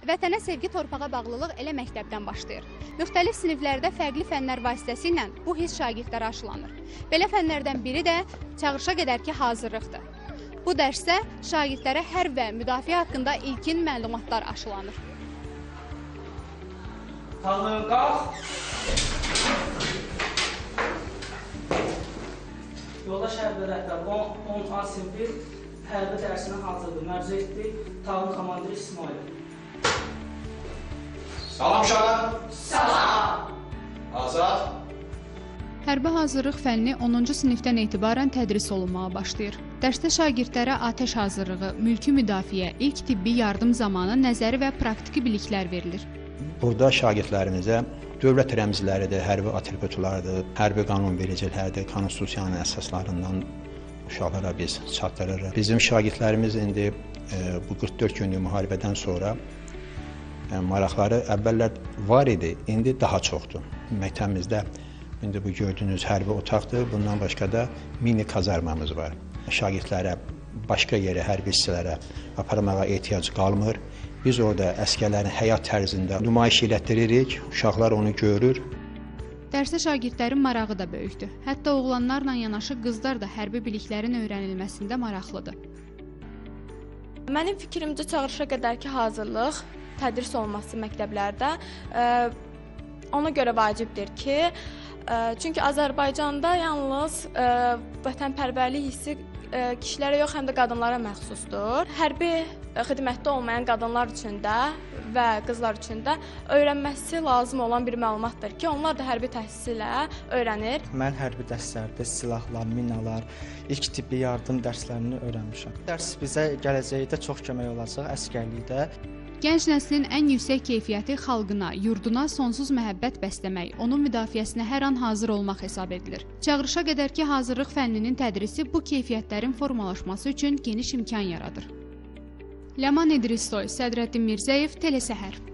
Vətənə sevgi, torpağa bağlılıq elə məktəbdən başlayır. Müxtəlif siniflərdə fərqli fənlər vasitəsilə bu hiss şagirdlərə aşılanır. Belə fənlərdən biri də çağırışa qədərki hazırlıqdır. Bu dərsdə şagirdlərə hərb və müdafiə haqqında ilkin məlumatlar aşılanır. Hazır, qalx! Yoldaş hərbi rəhbər 10A sinfi hərbi dərsinə hazırdır. Mərcə etdi Tağın komandiri İsmail. Salam uşaqlar. Salam. Azad. Hərbi hazırlıq fənni 10-cu sinifdən etibarən tədris olunmağa başlayır. Dərsdə şagirdlərə atəş hazırlığı, mülki müdafiə, ilk tibbi yardım zamanı nəzəri və praktiki biliklər verilir. Burada şagirdlərimizə dövlət rəmzləridir, hərbi atributlardır, hərbi qanunvericilərdir, konstitusiyanın əsaslarından uşaqlara biz çatdırırıq. Bizim şagirdlərimiz indi bu 44 günlük müharibədən sonra maraqları əvvəllər var idi, indi daha çoxdur. Məktəbimizdə indi bu gördüyünüz hərbi otaqdır, bundan başqa da mini kazarmamız var. Şagirdlərə başqa yerə, hərbi hissələrə aparmağa ehtiyac qalmır. Biz orada əsgərlərin həyat tərzində nümayiş elətdiririk, uşaqlar onu görür. Dərsə şagirdlərin marağı da böyükdür. Hətta oğlanlarla yanaşı qızlar da hərbi biliklərin öyrənilməsində maraqlıdır. Mənim fikrimcə çağırışa qədərki hazırlıq, tədris olması məktəblərdə ona görə vacibdir ki, çünki Azərbaycanda yalnız vətənpərvərlik hissi kişilərə yox, həm də qadınlara məxsusdur. Hərbi xidmətdə olmayan qadınlar üçün də və qızlar üçün də öyrənməsi lazım olan bir məlumatdır ki, onlar da hərbi təhsilə öyrənir. Mən hərbi dərslərdə silahlar, minalar, ilk tibbi yardım dərslərini öyrənmişəm. Dərs bizə gələcəkdə çox kömək olacaq əsgərlikdə. Gənc nəslin ən yüksək keyfiyyəti xalqına, yurduna sonsuz məhəbbət bəsləmək, onun müdafiəsinə hər an hazır olmaq hesab edilir. Çağırışa qədərki hazırlıq fənninin tədrisi bu keyfiyyətlərin formalaşması üçün geniş imkan yaradır. Ləman İdrisoy, Sədrəddin Mirzəyev, Telesəhər.